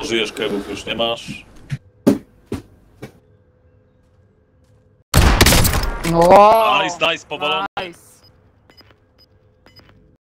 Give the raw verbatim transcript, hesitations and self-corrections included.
Żyjesz, kewów już nie masz. No. Nice, nice, powalony. Nice.